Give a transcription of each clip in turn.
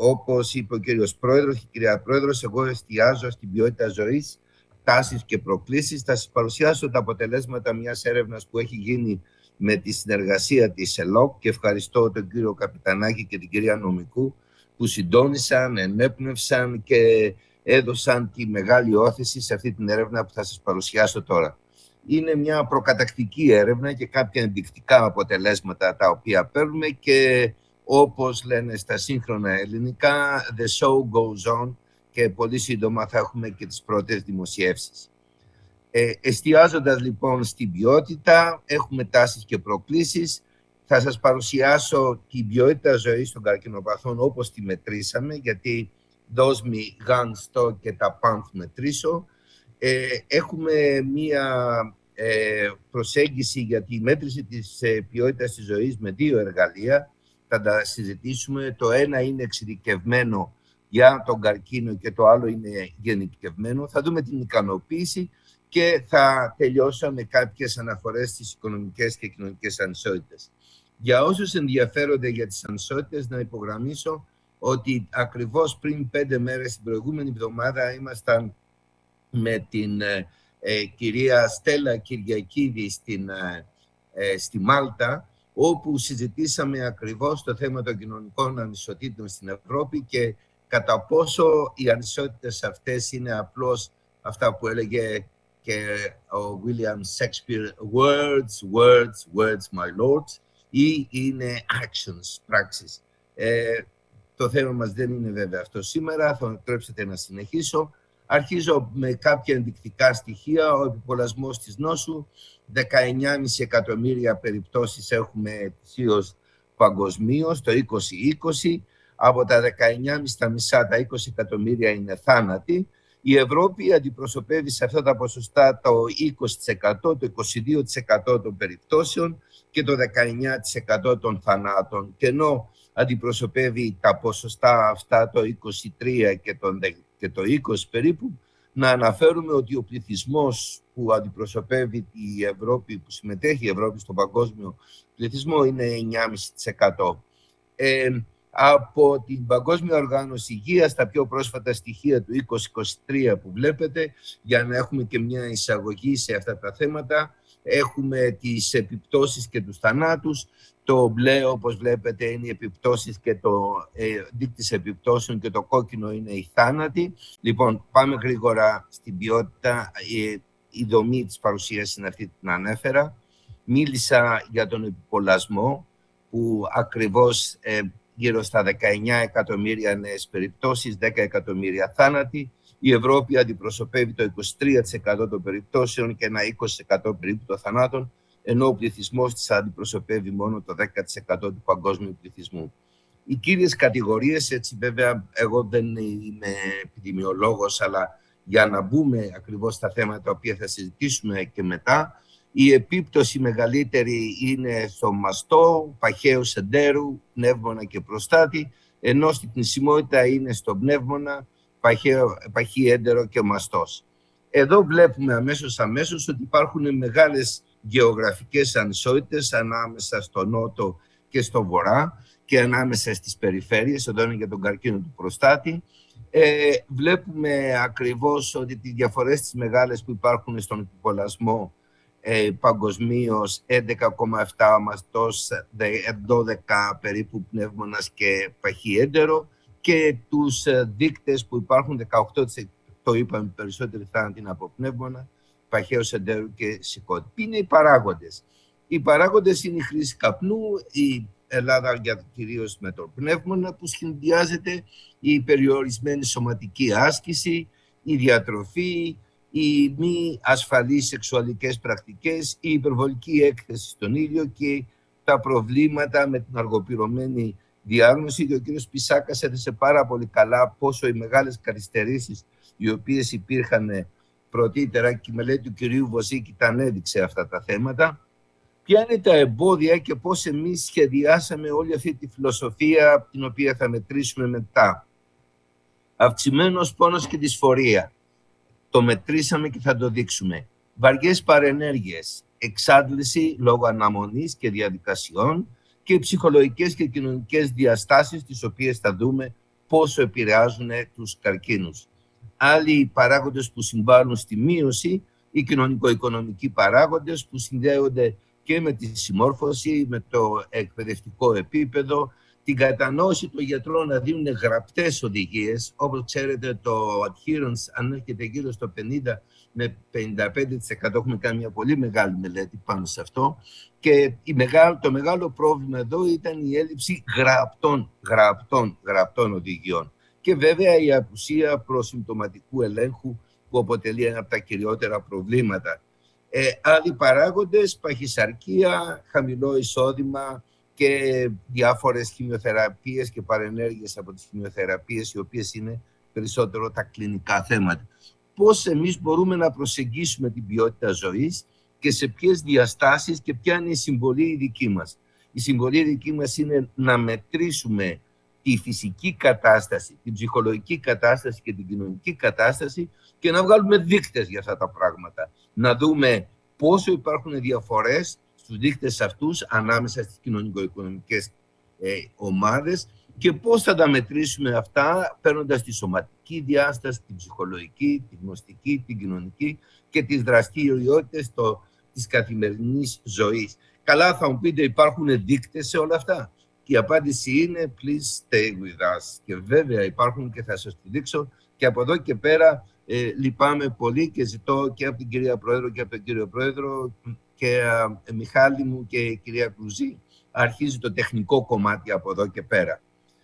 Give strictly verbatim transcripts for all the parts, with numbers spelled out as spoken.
όπως είπε ο κύριος Πρόεδρος και η κυρία Πρόεδρος, εγώ εστιάζω στην ποιότητα ζωής, τάσεις και προκλήσεις. Θα σας παρουσιάσω τα αποτελέσματα μιας έρευνας που έχει γίνει με τη συνεργασία της ΕΛΟΚ και ευχαριστώ τον κύριο Καπιτανάκη και την κυρία Νομικού που συντόνισαν, ενέπνευσαν και έδωσαν τη μεγάλη όθηση σε αυτή την έρευνα που θα σας παρουσιάσω τώρα. Είναι μια προκατακτική έρευνα και κάποια ενδεικτικά αποτελέσματα τα οποία παίρνουμε και όπως λένε στα σύγχρονα ελληνικά, the show goes on και πολύ σύντομα θα έχουμε και τις πρώτες δημοσιεύσεις. Ε, εστιάζοντας λοιπόν στην ποιότητα, έχουμε τάσεις και προκλήσεις. Θα σας παρουσιάσω την ποιότητα ζωής των καρκινοπαθών όπως τη μετρήσαμε, γιατί δόσμη, γάνστο και τα πάνθ μετρήσω. Ε, έχουμε μία ε, προσέγγιση για τη μέτρηση της ε, ποιότητας της ζωής με δύο εργαλεία. Θα τα συζητήσουμε. Το ένα είναι εξειδικευμένο για τον καρκίνο και το άλλο είναι γενικευμένο. Θα δούμε την ικανοποίηση και θα τελειώσω με κάποιες αναφορές στις οικονομικές και κοινωνικές ανισότητες. Για όσους ενδιαφέρονται για τις ανισότητες, να υπογραμμίσω ότι ακριβώς πριν πέντε μέρες, την προηγούμενη εβδομάδα, ήμασταν με την ε, κυρία Στέλλα Κυριακίδη στην, ε, στη Μάλτα, όπου συζητήσαμε ακριβώς το θέμα των κοινωνικών ανισοτήτων στην Ευρώπη και κατά πόσο οι ανισότητες αυτές είναι απλώς αυτά που έλεγε και ο William Shakespeare, words, words, words, my lords, ή είναι actions, πράξεις. Ε, το θέμα μας δεν είναι βέβαια αυτό σήμερα, θα μου επιτρέψετε να συνεχίσω. Αρχίζω με κάποια ενδεικτικά στοιχεία. Ο επιπολασμός της νόσου, δεκαεννιά κόμμα πέντε εκατομμύρια περιπτώσεις έχουμε ετησίως παγκοσμίως, το είκοσι είκοσι. Από τα δεκαεννιά κόμμα πέντε στα μισά, τα είκοσι εκατομμύρια είναι θάνατοι. Η Ευρώπη αντιπροσωπεύει σε αυτά τα ποσοστά το είκοσι τοις εκατό, το είκοσι δύο τοις εκατό των περιπτώσεων και το δεκαεννιά τοις εκατό των θανάτων. Και ενώ αντιπροσωπεύει τα ποσοστά αυτά το είκοσι τρία και το είκοσι περίπου, να αναφέρουμε ότι ο πληθυσμός που αντιπροσωπεύει η Ευρώπη, που συμμετέχει η Ευρώπη στον παγκόσμιο πληθυσμό, είναι εννιά κόμμα πέντε τοις εκατό. Ε, από την Παγκόσμια Οργάνωση Υγείας, τα πιο πρόσφατα στοιχεία του είκοσι είκοσι τρία που βλέπετε, για να έχουμε και μια εισαγωγή σε αυτά τα θέματα, έχουμε τις επιπτώσεις και τους θανάτους. Το μπλε, όπως βλέπετε, είναι οι επιπτώσεις και το ε, δείκτης επιπτώσεων και το κόκκινο είναι οι θάνατοι. Λοιπόν, πάμε γρήγορα στην ποιότητα. Ε, η δομή της παρουσίασης είναι αυτή την ανέφερα. Μίλησα για τον επιπολασμό, που ακριβώς ε, γύρω στα δεκαεννιά εκατομμύρια νέες περιπτώσεις, δέκα εκατομμύρια θάνατοι. Η Ευρώπη αντιπροσωπεύει το είκοσι τρία τοις εκατό των περιπτώσεων και ένα είκοσι τοις εκατό περίπου των θανάτων, ενώ ο πληθυσμός της αντιπροσωπεύει μόνο το δέκα τοις εκατό του παγκόσμιου πληθυσμού. Οι κύριες κατηγορίες, έτσι βέβαια εγώ δεν είμαι επιδημιολόγος, αλλά για να μπούμε ακριβώς στα θέματα τα οποία θα συζητήσουμε και μετά, η επίπτωση μεγαλύτερη είναι στο μαστό, παχαίου εντέρου, πνεύμονα και προστάτη, ενώ στην θνησιμότητα είναι στο πνεύμονα, παχύ έντερο και μαστός. Εδώ βλέπουμε αμέσως αμέσως ότι υπάρχουν μεγάλες γεωγραφικές ανισότητες ανάμεσα στο νότο και στο βορρά και ανάμεσα στις περιφέρειες. Εδώ είναι για τον καρκίνο του προστάτη. Ε, βλέπουμε ακριβώς ότι τις διαφορές τις μεγάλες που υπάρχουν στον επιπολασμό ε, παγκοσμίως, έντεκα κόμμα επτά ο μαστός, δώδεκα περίπου πνεύμονας και παχύ έντερο, και τους δείκτες που υπάρχουν, δεκαοκτώ τοις εκατό το είπαμε, περισσότεροι θάνατοι είναι από πνεύμονα, παχαίος εντέρου και σηκώτη. Ποιοι είναι οι παράγοντες? Οι παράγοντες είναι η χρήση καπνού, η Ελλάδα κυρίως με το πνεύμονα που σχεδιάζεται, η περιορισμένη σωματική άσκηση, η διατροφή, οι μη ασφαλείς σεξουαλικές πρακτικές, η υπερβολική έκθεση στον ήλιο και τα προβλήματα με την αργοπυρωμένη διάγνωση. Και ο κύριος Πισάκας έθεσε πάρα πολύ καλά πόσο οι μεγάλες καθυστερήσεις οι οποίες υπήρχαν πρωτήτερα, και η μελέτη του κυρίου Βοσίκη τα ανέδειξε αυτά τα θέματα. Ποια είναι τα εμπόδια και πώς εμείς σχεδιάσαμε όλη αυτή τη φιλοσοφία την οποία θα μετρήσουμε μετά. Αυξημένος πόνος και δυσφορία. Το μετρήσαμε και θα το δείξουμε. Βαριές παρενέργειες, εξάντληση λόγω αναμονής και διαδικασιών και ψυχολογικές και κοινωνικές διαστάσεις τις οποίες θα δούμε πόσο επηρεάζουν τους καρκίνους. Άλλοι παράγοντες που συμβάλλουν στη μείωση, οι κοινωνικο-οικονομικοί παράγοντες που συνδέονται και με τη συμμόρφωση, με το εκπαιδευτικό επίπεδο, την κατανόηση των γιατρών να δίνουν γραπτές οδηγίες. Όπως ξέρετε, το adherence ανέρχεται γύρω στο πενήντα με πενήντα πέντε τοις εκατό. Έχουμε κάνει μια πολύ μεγάλη μελέτη πάνω σε αυτό. Και η μεγάλο, το μεγάλο πρόβλημα εδώ ήταν η έλλειψη γραπτών, γραπτών, γραπτών οδηγιών. Και βέβαια η απουσία προσυμπτωματικού ελέγχου που αποτελεί ένα από τα κυριότερα προβλήματα. Ε, άλλοι παράγοντες, παχυσαρκία, χαμηλό εισόδημα και διάφορες χημειοθεραπείες και παρενέργειες από τις χημειοθεραπείες, οι οποίες είναι περισσότερο τα κλινικά θέματα. Πώς εμείς μπορούμε να προσεγγίσουμε την ποιότητα ζωής και σε ποιες διαστάσεις και ποια είναι η συμβολή η δική μας. Η συμβολή η δική μας είναι να μετρήσουμε τη φυσική κατάσταση, την ψυχολογική κατάσταση και την κοινωνική κατάσταση και να βγάλουμε δείκτες για αυτά τα πράγματα. Να δούμε πόσο υπάρχουν διαφορές στους δείκτες αυτούς ανάμεσα στις κοινωνικο-οικονομικές ε, ομάδες και πώς θα τα μετρήσουμε αυτά παίρνοντας τη σωματική διάσταση, την ψυχολογική, την γνωστική, την κοινωνική και τις δραστηριότητες το, της καθημερινής ζωής. Καλά, θα μου πείτε, υπάρχουν δείκτες σε όλα αυτά. Η απάντηση είναι please stay with us. Και βέβαια υπάρχουν και θα σας το δείξω. Και από εδώ και πέρα ε, λυπάμαι πολύ και ζητώ και από την κυρία Πρόεδρο και από τον κύριο Πρόεδρο και ε, Μιχάλη μου και η κυρία Κρουζή. Αρχίζει το τεχνικό κομμάτι από εδώ και πέρα.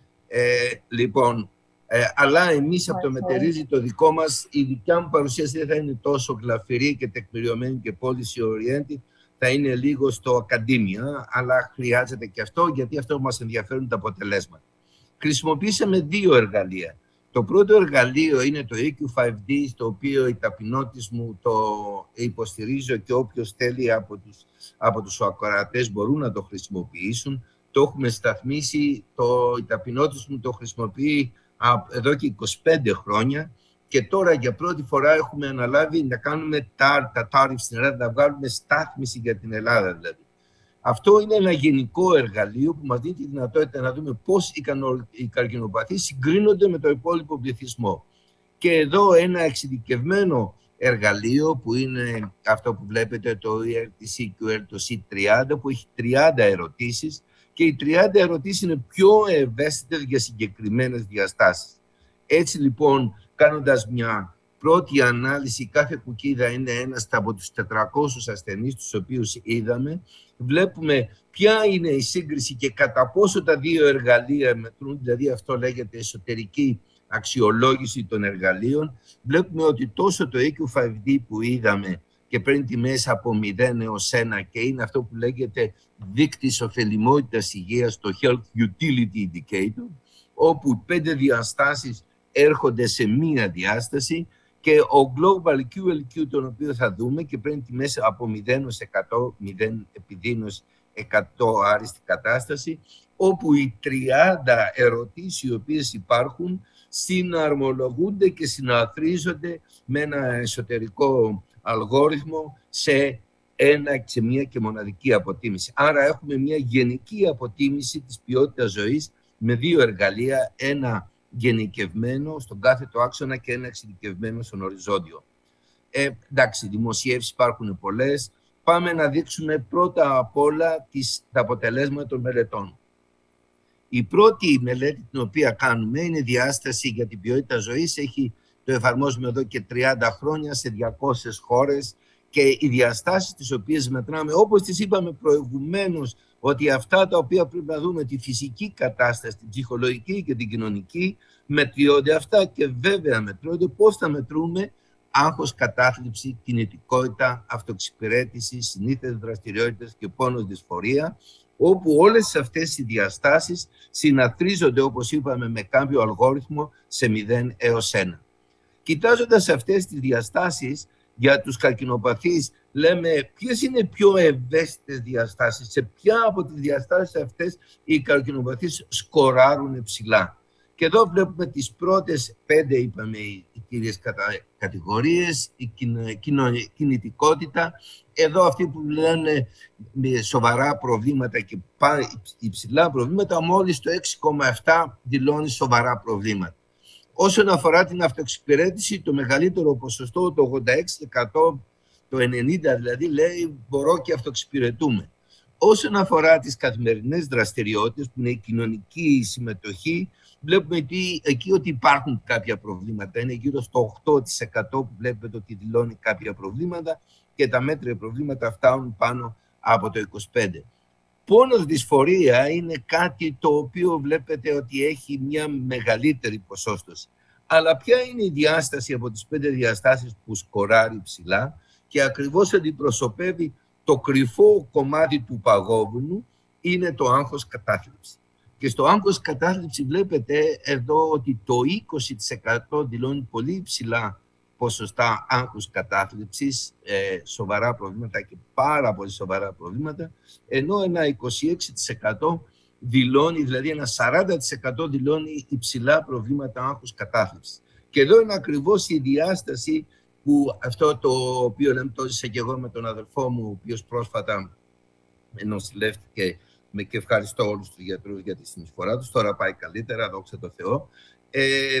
Ε, λοιπόν, ε, αλλά εμείς από το μετερίζει το δικό μας, η δικιά μου παρουσίαση δεν θα είναι τόσο γλαφυρή και τεκμηριωμένη και policy oriented. Θα είναι λίγο στο ακαδήμια, αλλά χρειάζεται και αυτό, γιατί αυτό μας ενδιαφέρουν τα αποτελέσματα. Χρησιμοποίησαμε δύο εργαλεία. Το πρώτο εργαλείο είναι το ι κιου φάιβ ντι, στο οποίο η ταπεινότης μου το υποστηρίζω και όποιος θέλει από τους, από τους ακροατές μπορούν να το χρησιμοποιήσουν. Το έχουμε σταθμίσει, το, η ταπεινότης μου το χρησιμοποιεί εδώ και είκοσι πέντε χρόνια. Και τώρα για πρώτη φορά έχουμε αναλάβει να κάνουμε τα, τα tariff στην Ελλάδα, να βγάλουμε στάθμιση για την Ελλάδα δηλαδή. Αυτό είναι ένα γενικό εργαλείο που μας δίνει τη δυνατότητα να δούμε πώς οι καρκινοπαθείς συγκρίνονται με το υπόλοιπο πληθυσμό. Και εδώ ένα εξειδικευμένο εργαλείο που είναι αυτό που βλέπετε, το ι αρ τι σι κιου ελ, το σι τριάντα, που έχει τριάντα ερωτήσεις και οι τριάντα ερωτήσεις είναι πιο ευαίσθητες για συγκεκριμένες διαστάσεις. Έτσι λοιπόν, κάνοντας μια πρώτη ανάλυση, κάθε κουκίδα είναι ένας από τους τετρακόσιους ασθενείς τους οποίους είδαμε. Βλέπουμε ποια είναι η σύγκριση και κατά πόσο τα δύο εργαλεία μετρούν, δηλαδή αυτό λέγεται εσωτερική αξιολόγηση των εργαλείων. Βλέπουμε ότι τόσο το ι κιου φάιβ ντι που είδαμε και παίρνει τιμές από μηδέν έως ένα και είναι αυτό που λέγεται δείκτης ωφελημότητας υγείας, το Health Utility Indicator, όπου πέντε διαστάσεις έρχονται σε μία διάσταση και ο Global κιου ελ κιου, τον οποίο θα δούμε και παίρνει τιμές από μηδέν έως εκατό, μηδέν επιδείνωση εκατό άριστη κατάσταση, όπου οι τριάντα ερωτήσεις οι οποίες υπάρχουν συναρμολογούνται και συναθρίζονται με ένα εσωτερικό αλγόριθμο σε ένα σε μία και μοναδική αποτίμηση. Άρα έχουμε μια γενική αποτίμηση της ποιότητας ζωής με δύο εργαλεία, ένα γενικευμένο στον κάθετο άξονα και ένα εξειδικευμένο στον οριζόντιο. Ε, εντάξει, δημοσιεύσεις υπάρχουν πολλές. Πάμε να δείξουμε πρώτα απ' όλα τις, τα αποτελέσματα των μελετών. Η πρώτη μελέτη την οποία κάνουμε είναι διάσταση για την ποιότητα ζωής. Έχει, το εφαρμόζουμε εδώ και τριάντα χρόνια σε διακόσιες χώρες και οι διαστάσεις τις οποίες μετράμε, όπως τις είπαμε προηγουμένως, ότι αυτά τα οποία πρέπει να δούμε, τη φυσική κατάσταση, την ψυχολογική και την κοινωνική, μετριώνται αυτά και βέβαια μετριώνται πώς θα μετρούμε άγχος, κατάθλιψη, κινητικότητα, αυτοεξυπηρέτηση, συνήθειες δραστηριότητες και πόνος, δυσφορία, όπου όλες αυτές οι διαστάσεις συναθρίζονται, όπως είπαμε, με κάποιο αλγόριθμο σε μηδέν έως ένα. Κοιτάζοντας αυτές τις διαστάσεις, για τους καρκινοπαθείς λέμε ποιες είναι πιο ευαίσθητες διαστάσεις, σε ποια από τις διαστάσεις αυτές οι καρκινοπαθείς σκοράρουν ψηλά. Και εδώ βλέπουμε τις πρώτες πέντε, είπαμε, οι κύριες κατηγορίες, η κινητικότητα. Εδώ αυτοί που λένε με σοβαρά προβλήματα και υψηλά προβλήματα, μόλις το έξι κόμμα επτά δηλώνει σοβαρά προβλήματα. Όσον αφορά την αυτοεξυπηρέτηση, το μεγαλύτερο ποσοστό, το ογδόντα έξι τοις εκατό, το ενενήντα τοις εκατό δηλαδή, λέει μπορώ και αυτοεξυπηρετούμε. Όσον αφορά τις καθημερινές δραστηριότητες, που είναι η κοινωνική συμμετοχή, βλέπουμε ότι, εκεί ότι υπάρχουν κάποια προβλήματα. Είναι γύρω στο οκτώ τοις εκατό που βλέπετε ότι δηλώνει κάποια προβλήματα και τα μέτρια προβλήματα φτάνουν πάνω από το είκοσι πέντε τοις εκατό. Πόνος δυσφορία είναι κάτι το οποίο βλέπετε ότι έχει μια μεγαλύτερη ποσόστοση. Αλλά ποια είναι η διάσταση από τις πέντε διαστάσεις που σκοράρει ψηλά και ακριβώς αντιπροσωπεύει το κρυφό κομμάτι του παγόβουνου, είναι το άγχος κατάθλιψη. Και στο άγχος κατάθλιψη βλέπετε εδώ ότι το είκοσι τοις εκατό δηλώνει πολύ υψηλά ποσοστά άγχους κατάθλιψης, ε, σοβαρά προβλήματα και πάρα πολύ σοβαρά προβλήματα, ενώ ένα είκοσι έξι τοις εκατό δηλώνει, δηλαδή ένα σαράντα τοις εκατό δηλώνει υψηλά προβλήματα άγχους κατάθλιψης. Και εδώ είναι ακριβώς η διάσταση που αυτό το οποίο λέμε, το ζήσα και εγώ με τον αδελφό μου, ο οποίος πρόσφατα νοσηλεύτηκε, και ευχαριστώ όλους τους γιατρούς για τη συνεισφορά τους, τώρα πάει καλύτερα, δόξα τω Θεώ. Ε,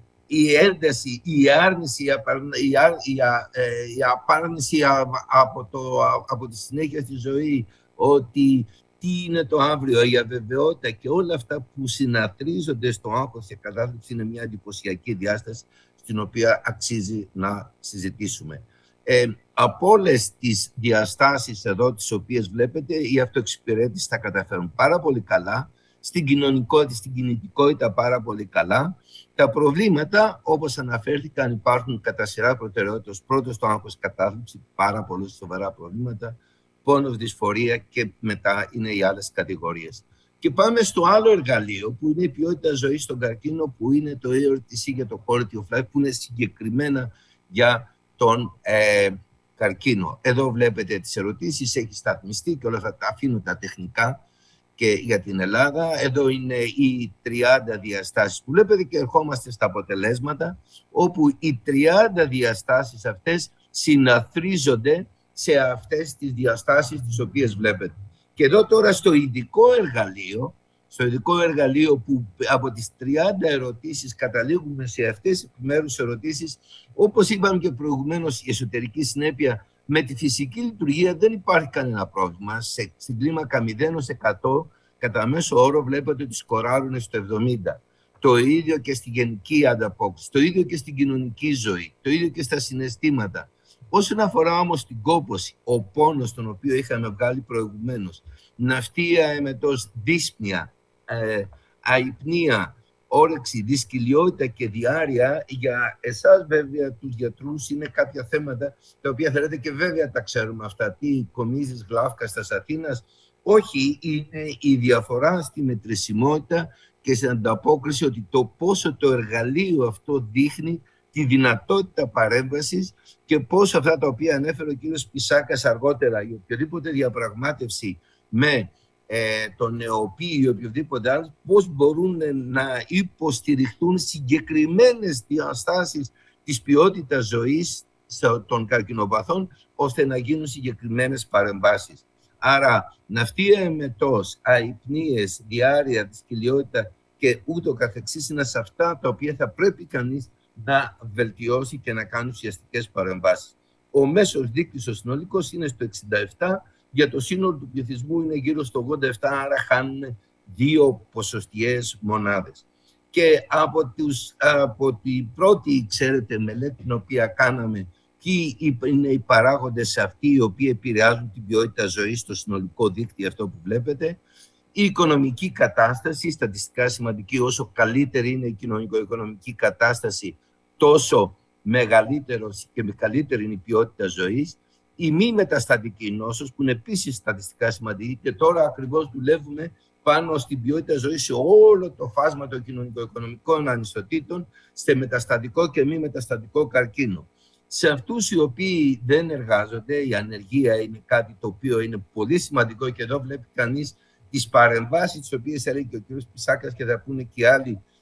η ένταση, η άρνηση, η, απα, η, α, η, α, η απάρνηση από, το, από τη συνέχεια στη ζωή, ότι τι είναι το αύριο, η αβεβαιότητα και όλα αυτά που συναθρίζονται στο άγχος και κατάθλιψη είναι μια εντυπωσιακή διάσταση στην οποία αξίζει να συζητήσουμε. Ε, από όλες τις διαστάσεις εδώ τις οποίες βλέπετε, η αυτοεξυπηρέτηση θα καταφέρουν πάρα πολύ καλά, στην κοινωνικότητα, στην κινητικότητα πάρα πολύ καλά. Τα προβλήματα, όπως αναφέρθηκαν, υπάρχουν κατά σειρά προτεραιότητας. Πρώτος το άγχος κατάθλιψη, πάρα πολύ σοβαρά προβλήματα, πόνος, δυσφορία και μετά είναι οι άλλες κατηγορίες. Και πάμε στο άλλο εργαλείο που είναι η ποιότητα ζωής στον καρκίνο, που είναι το έι αρ τι σι για το quality of life, που είναι συγκεκριμένα για τον ε, καρκίνο. Εδώ βλέπετε τις ερωτήσεις, έχει σταθμιστεί και όλα αυτά τα αφήνω τα τεχνικά και για την Ελλάδα. Εδώ είναι οι τριάντα διαστάσεις που βλέπετε και ερχόμαστε στα αποτελέσματα, όπου οι τριάντα διαστάσεις αυτές συναθρίζονται σε αυτές τις διαστάσεις τις οποίες βλέπετε. Και εδώ τώρα στο ειδικό εργαλείο, στο ειδικό εργαλείο που από τις τριάντα ερωτήσεις καταλήγουμε σε αυτές τις επιμέρους ερωτήσεις, όπως είπαμε και προηγουμένως, η εσωτερική συνέπεια με τη φυσική λειτουργία δεν υπάρχει κανένα πρόβλημα. Σε, στην κλίμακα μηδέν έως εκατό, κατά μέσο όρο βλέπετε ότι σκοράρουν στο εβδομήντα. Το ίδιο και στη γενική ανταπόκριση, το ίδιο και στην κοινωνική ζωή, το ίδιο και στα συναισθήματα. Όσον αφορά όμως την κόπωση, ο πόνος τον οποίο είχαμε βγάλει προηγουμένως, ναυτία, εμετός, δύσπνοια, ε, αϊπνία, όρεξη, δυσκολιότητα και διάρρεια, για εσάς βέβαια τους γιατρούς είναι κάποια θέματα τα οποία θέλετε και βέβαια τα ξέρουμε αυτά. Τι κομίζεις γλάφκα στα Αθήνας, όχι, είναι η διαφορά στη μετρησιμότητα και στην ανταπόκριση, ότι το πόσο το εργαλείο αυτό δείχνει τη δυνατότητα παρέμβασης και πώς αυτά τα οποία ανέφερε ο κύριος Πισάκας αργότερα, η οποιοδήποτε διαπραγμάτευση με ε, τον ΝΕΟΠΗ ή οποιοδήποτε άλλο, πώς μπορούν να υποστηριχτούν συγκεκριμένες διαστάσεις της ποιότητας ζωής των καρκινοπαθών, ώστε να γίνουν συγκεκριμένες παρεμβάσεις. Άρα, ναυτία, εμετός, αϊπνίες, διάρρεια, δυσκολιότητα και ούτω καθεξής είναι σε αυτά τα οποία θα πρέπει κανείς να βελτιώσει και να κάνει ουσιαστικές παρεμβάσεις. Ο μέσος δείκτης ο συνολικός είναι στο εξήντα επτά, για το σύνολο του πληθυσμού είναι γύρω στο ογδόντα επτά, άρα χάνουν δύο ποσοστιαίες μονάδες. Και από, τους, από την πρώτη, ξέρετε, μελέτη την οποία κάναμε, ποιοι είναι οι παράγοντες αυτοί οι οποίοι επηρεάζουν την ποιότητα ζωής στο συνολικό δίκτυο, αυτό που βλέπετε, η οικονομική κατάσταση, στατιστικά σημαντική, όσο καλύτερη είναι η κοινωνικο-οικονομική κατάσταση, τόσο μεγαλύτερος και καλύτερη είναι η ποιότητα ζωής. Η μη μεταστατική νόσος, που είναι επίσης στατιστικά σημαντική, και τώρα ακριβώς δουλεύουμε πάνω στην ποιότητα ζωής σε όλο το φάσμα των κοινωνικο-οικονομικών ανισοτήτων, σε μεταστατικό και μη μεταστατικό καρκίνο. Σε αυτούς οι οποίοι δεν εργάζονται, η ανεργία είναι κάτι το οποίο είναι πολύ σημαντικό, και εδώ βλέπει κανείς τις παρεμβάσεις τις οποίες έλεγε και ο κ. Πισάκας και θα πούνε και άλλοι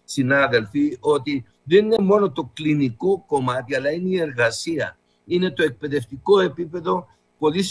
συνάδελφοι, ότι δεν είναι μόνο το κλινικό κομμάτι, αλλά είναι η εργασία. Είναι το εκπαιδευτικό επίπεδο, πολύ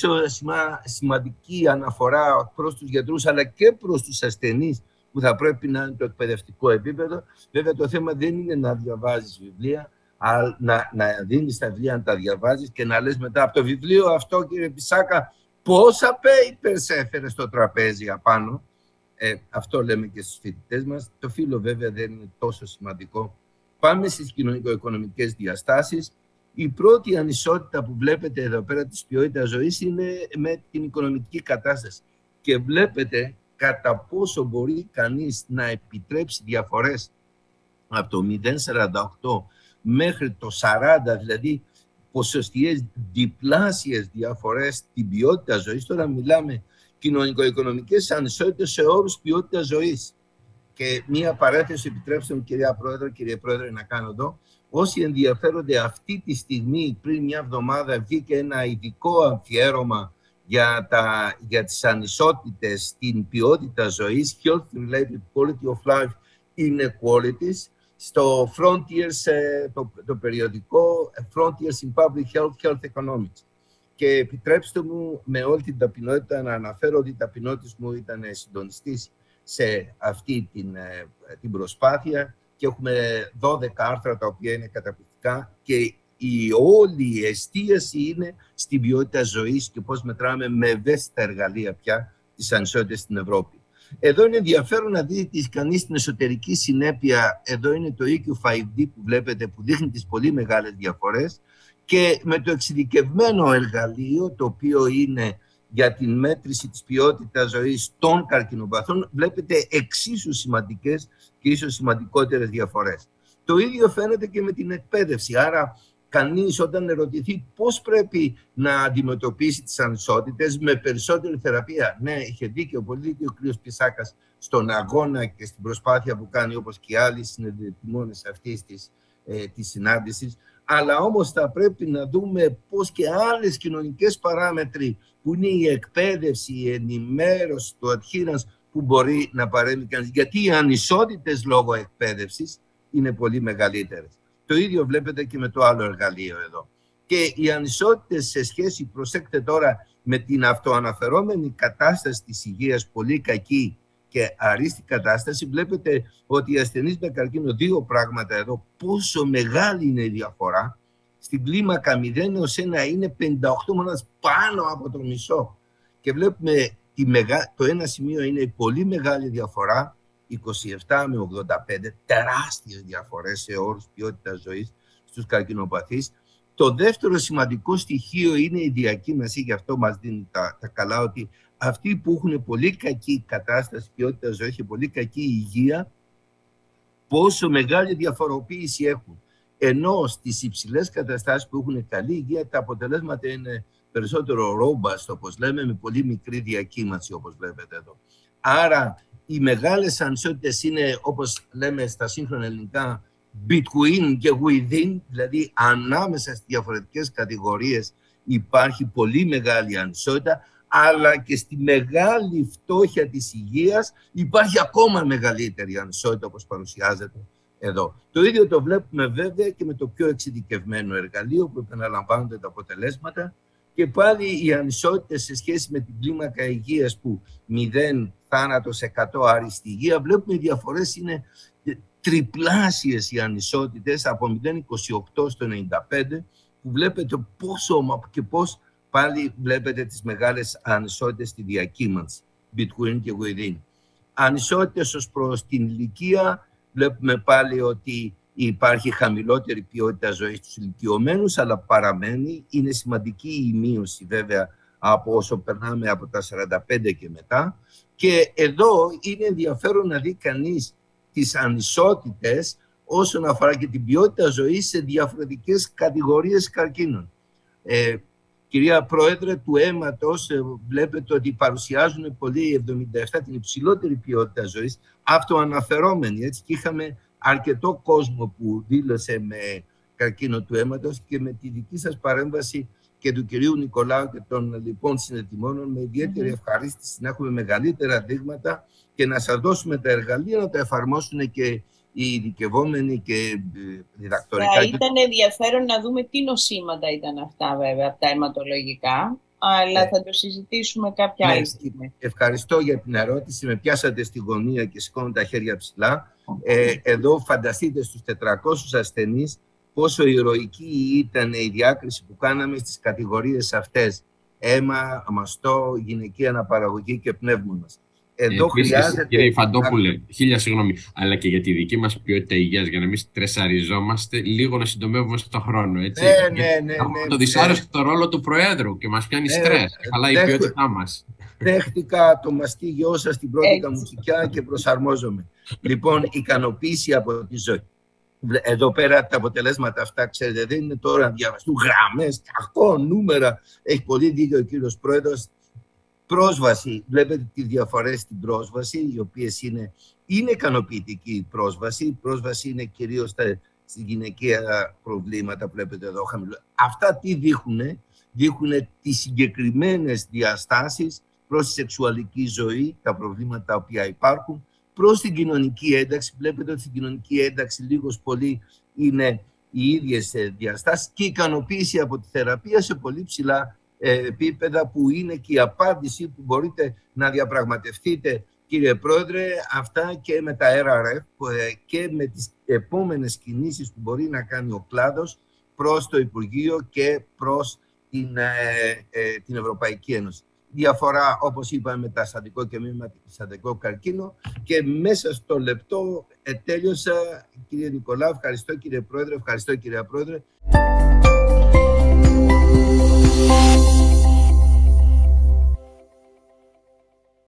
σημαντική αναφορά προς τους γιατρούς, αλλά και προς τους ασθενείς, που θα πρέπει να είναι το εκπαιδευτικό επίπεδο. Βέβαια, το θέμα δεν είναι να διαβάζεις βιβλία, αλλά να, να δίνεις τα βιβλία, να τα διαβάζεις και να λες μετά από το βιβλίο αυτό, κύριε Πισάκα, πόσα papers έφερε στο τραπέζι απάνω. Ε, αυτό λέμε και στους φοιτητές μας. Το φύλο βέβαια δεν είναι τόσο σημαντικό. Πάμε στις κοινωνικο-οικονομικές διαστάσεις. Η πρώτη ανισότητα που βλέπετε εδώ πέρα της ποιότητας ζωής είναι με την οικονομική κατάσταση. Και βλέπετε κατά πόσο μπορεί κανείς να επιτρέψει διαφορές από το μηδέν κόμμα σαράντα οκτώ μέχρι το σαράντα, δηλαδή ποσοστιαίες διπλάσιες διαφορές στην ποιότητα ζωής. Τώρα μιλάμε κοινωνικο-οικονομικές ανισότητες σε όρους ποιότητας ζωής. Και μία παρένθεση, επιτρέψτε μου, κυρία Πρόεδρε, κύριε Πρόεδρε, να κάνω εδώ. Όσοι ενδιαφέρονται αυτή τη στιγμή, πριν μια εβδομάδα βγήκε ένα ειδικό αφιέρωμα για, τα, για τις ανισότητες στην ποιότητα ζωής, Health-Related Quality of Life Inequalities, στο Frontiers, το, το περιοδικό Frontiers in Public Health, Health Economics. Και επιτρέψτε μου με όλη την ταπεινότητα να αναφέρω ότι η ταπεινότητα μου ήταν συντονιστής σε αυτή την, την προσπάθεια και έχουμε δώδεκα άρθρα τα οποία είναι καταπληκτικά και η όλη η εστίαση είναι στην ποιότητα ζωής και πώς μετράμε με ευαίσθητα εργαλεία πια τις ανισότητες στην Ευρώπη. Εδώ είναι ενδιαφέρον να δει κανείς την εσωτερική συνέπεια. Εδώ είναι το ι κιου φάιβ ντι που βλέπετε που δείχνει τις πολύ μεγάλες διαφορές και με το εξειδικευμένο εργαλείο το οποίο είναι για την μέτρηση της ποιότητας ζωής των καρκινοπαθών βλέπετε εξίσου σημαντικές και ίσως σημαντικότερες διαφορές. Το ίδιο φαίνεται και με την εκπαίδευση. Άρα κανείς όταν ερωτηθεί πώς πρέπει να αντιμετωπίσει τις ανισότητες με περισσότερη θεραπεία. Ναι, είχε δίκιο, πολύ δίκιο ο κ. Πισάκας στον αγώνα και στην προσπάθεια που κάνει όπως και άλλοι συνεδριτημόνες αυτής της, ε, της συνάντησης. Αλλά όμως θα πρέπει να δούμε πώς και άλλες κοινωνικές παράμετροι που είναι η εκπαίδευση, η ενημέρωση, το adherence που μπορεί να παρέμβει κανείς. Γιατί οι ανισότητες λόγω εκπαίδευσης είναι πολύ μεγαλύτερες. Το ίδιο βλέπετε και με το άλλο εργαλείο εδώ. Και οι ανισότητες σε σχέση, προσέξτε τώρα, με την αυτοαναφερόμενη κατάσταση της υγείας, πολύ κακή και αρίστη κατάσταση, βλέπετε ότι οι ασθενείς με καρκίνο, δύο πράγματα εδώ, πόσο μεγάλη είναι η διαφορά. Στην κλίμακα μηδέν έως ένα είναι πενήντα οκτώ μονάδες πάνω από το μισό. Και βλέπουμε τη μεγα... το ένα σημείο είναι η πολύ μεγάλη διαφορά, είκοσι επτά με ογδόντα πέντε, τεράστιες διαφορές σε όρους ποιότητας ζωής στους καρκινοπαθείς. Το δεύτερο σημαντικό στοιχείο είναι η διακύμαση, γι' αυτό μας δίνει τα, τα καλά, ότι αυτοί που έχουν πολύ κακή κατάσταση ποιότητας ζωής και πολύ κακή υγεία, πόσο μεγάλη διαφοροποίηση έχουν. Ενώ στις υψηλές καταστάσεις που έχουν καλή υγεία, τα αποτελέσματα είναι περισσότερο robust, όπως λέμε, με πολύ μικρή διακύμαση, όπως βλέπετε εδώ. Άρα, οι μεγάλες ανισότητες είναι, όπως λέμε στα σύγχρονα ελληνικά, between και within, δηλαδή ανάμεσα στις διαφορετικές κατηγορίες υπάρχει πολύ μεγάλη ανισότητα, αλλά και στη μεγάλη φτώχεια της υγείας υπάρχει ακόμα μεγαλύτερη ανισότητα, όπως παρουσιάζεται εδώ. Το ίδιο το βλέπουμε βέβαια και με το πιο εξειδικευμένο εργαλείο που επαναλαμβάνονται τα αποτελέσματα και πάλι οι ανισότητες σε σχέση με την κλίμακα υγείας που μηδέν θάνατος εκατό άριστη υγεία, βλέπουμε οι διαφορές είναι τριπλάσιες οι ανισότητες από μηδέν κόμμα είκοσι οκτώ στο ενενήντα πέντε, που βλέπετε πόσο και πώς πάλι βλέπετε τις μεγάλες ανισότητες στη διακύμανση between και within. Ανισότητες ως προς την ηλικία, βλέπουμε πάλι ότι υπάρχει χαμηλότερη ποιότητα ζωής στους ηλικιωμένους, αλλά παραμένει, είναι σημαντική η μείωση βέβαια από όσο περνάμε από τα σαράντα πέντε και μετά. Και εδώ είναι ενδιαφέρον να δει κανείς τις ανισότητες όσον αφορά και την ποιότητα ζωής σε διαφορετικές κατηγορίες καρκίνων. Ε, κυρία Πρόεδρε, του αίματος ε, βλέπετε ότι παρουσιάζουν πολύ εβδομήντα επτά την υψηλότερη ποιότητα ζωής, αυτοαναφερόμενη, έτσι, και είχαμε αρκετό κόσμο που δήλωσε με καρκίνο του αίματος και με τη δική σας παρέμβαση και του κυρίου Νικολάου και των λοιπόν συνετοιμόνων, με ιδιαίτερη ευχαρίστηση να έχουμε μεγαλύτερα δείγματα και να σας δώσουμε τα εργαλεία να τα εφαρμόσουν και οι οι ειδικευόμενοι και διδακτορικά. Θα ήταν ενδιαφέρον να δούμε τι νοσήματα ήταν αυτά, βέβαια, από τα αιματολογικά, αλλά ε, θα το συζητήσουμε κάποια ναι, άλλη στιγμή. Ευχαριστώ για την ερώτηση. Με πιάσατε στη γωνία και σηκώνω τα χέρια ψηλά. Ε, εδώ φανταστείτε στους τετρακόσιους ασθενείς πόσο ηρωική ήταν η διάκριση που κάναμε στις κατηγορίες αυτές. Αίμα, μαστό, γυναική αναπαραγωγή και πνεύμονας. Εδώ Επίσης, χρειάζεται... Κύριε Φαντόπουλε, χίλια συγγνώμη, αλλά και για τη δική μας ποιότητα υγείας, για να μην στρεσαριζόμαστε, λίγο να συντομεύουμε στον χρόνο, έτσι. Ναι, ναι, ναι. Έχουμε ναι, το δυσάρεστο ναι. ρόλο του Προέδρου και μας πιάνει ναι, στρες, χαλάει η ποιότητά μας. Δέχτηκα το μαστίγιό σας στην πρώτη καμουτσικιά και προσαρμόζομαι. Λοιπόν, ικανοποίηση από τη ζωή. Εδώ πέρα τα αποτελέσματα αυτά, ξέρετε, δεν είναι τώρα να διαβαστούν γραμμές, κακό, νούμερα. Έχει πολύ δίκιο ο κύριος Πρόεδρος. Πρόσβαση, βλέπετε τις διαφορές στην πρόσβαση, οι οποίες είναι, είναι ικανοποιητική η πρόσβαση. Η πρόσβαση είναι κυρίως στα γυναικεία προβλήματα, βλέπετε εδώ χαμηλό. Αυτά τι δείχνουν, δείχνουν τις συγκεκριμένες διαστάσεις προς τη σεξουαλική ζωή, τα προβλήματα τα οποία υπάρχουν, προς την κοινωνική ένταξη. Βλέπετε ότι στην κοινωνική ένταξη λίγος πολύ είναι οι ίδιες διαστάσεις και η ικανοποίηση από τη θεραπεία σε πολύ ψηλά επίπεδα, που είναι και η απάντηση που μπορείτε να διαπραγματευτείτε, κύριε Πρόεδρε, αυτά και με τα αρ αρ εφ και με τις επόμενες κινήσεις που μπορεί να κάνει ο κλάδος προς το Υπουργείο και προς την, ε, ε, την Ευρωπαϊκή Ένωση. Διαφορά, όπως είπαμε, μεταστατικό και μη μεταστατικό καρκίνο. Και μέσα στο λεπτό ε, τέλειωσα, κύριε Νικολάου. Ευχαριστώ, κύριε Πρόεδρε. Ευχαριστώ, κύριε Πρόεδρε.